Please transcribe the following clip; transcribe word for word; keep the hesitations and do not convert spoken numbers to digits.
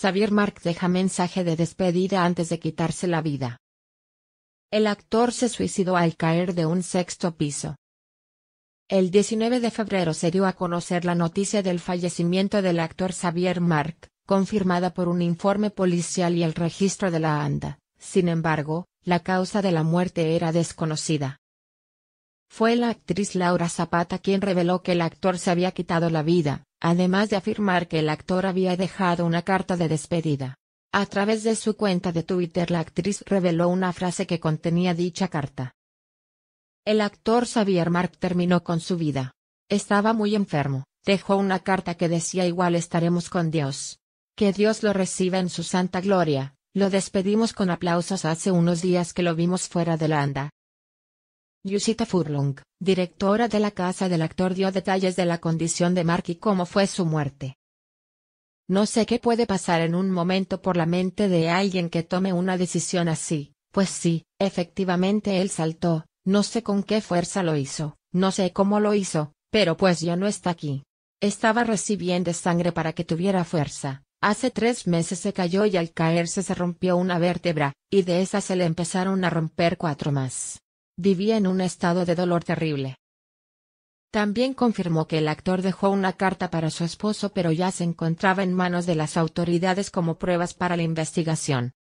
Xavier Mark deja mensaje de despedida antes de quitarse la vida. El actor se suicidó al caer de un sexto piso. El diecinueve de febrero se dio a conocer la noticia del fallecimiento del actor Xavier Mark, confirmada por un informe policial y el registro de la A N D A. Sin embargo, la causa de la muerte era desconocida. Fue la actriz Laura Zapata quien reveló que el actor se había quitado la vida, además de afirmar que el actor había dejado una carta de despedida. A través de su cuenta de Twitter la actriz reveló una frase que contenía dicha carta. El actor Xavier Mark terminó con su vida. Estaba muy enfermo, dejó una carta que decía igual estaremos con Dios. Que Dios lo reciba en su santa gloria, lo despedimos con aplausos hace unos días que lo vimos fuera de la A N D A. Yusita Furlong, directora de la casa del actor, dio detalles de la condición de Mark y cómo fue su muerte. No sé qué puede pasar en un momento por la mente de alguien que tome una decisión así, pues sí, efectivamente él saltó, no sé con qué fuerza lo hizo, no sé cómo lo hizo, pero pues ya no está aquí. Estaba recibiendo sangre para que tuviera fuerza, hace tres meses se cayó y al caerse se rompió una vértebra, y de esa se le empezaron a romper cuatro más. Vivía en un estado de dolor terrible. También confirmó que el actor dejó una carta para su esposo pero ya se encontraba en manos de las autoridades como pruebas para la investigación.